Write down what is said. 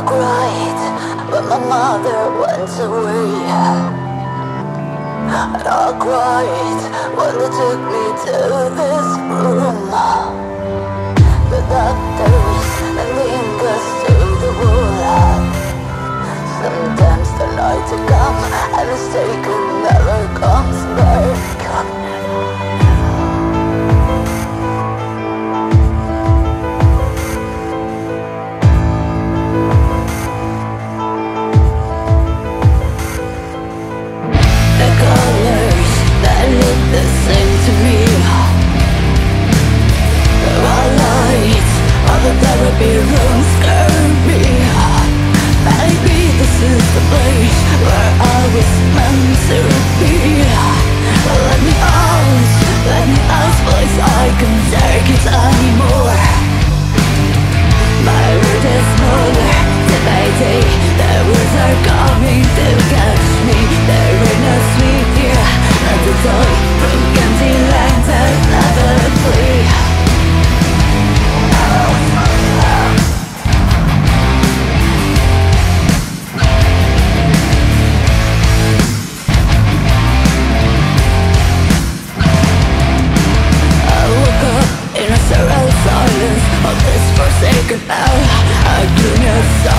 cried when my mother went away, and I cried when they took me to this room. The doctors and lingers to the wall. Sometimes the night to come and it's taken never comes back. The colors that look the same to me, the lights of the therapy room scare me. Maybe this is the place where I was meant to be. Let me out, please, I can't take it anymore. My route is smaller, day by day, the words are coming to catch me. There ain't no sweet here, not the toy from empty lands that never flee. Silence of this forsaken hell, I do not